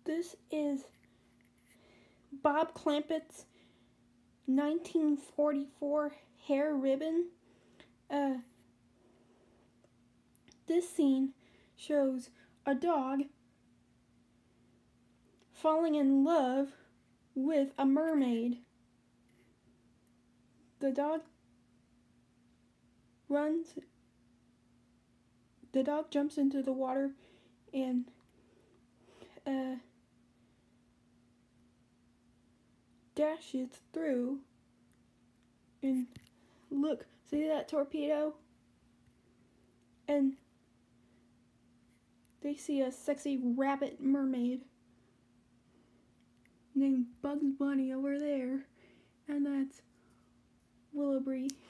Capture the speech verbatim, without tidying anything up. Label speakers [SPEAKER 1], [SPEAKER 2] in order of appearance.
[SPEAKER 1] This is Bob Clampett's nineteen forty-four Hare Ribbin. Uh, this scene shows a dog falling in love with a mermaid. The dog runs, the dog jumps into the water and uh, dashes through. And look, see that torpedo? And they see a sexy rabbit mermaid named Bugs Bunny over there, and that's Willowbree.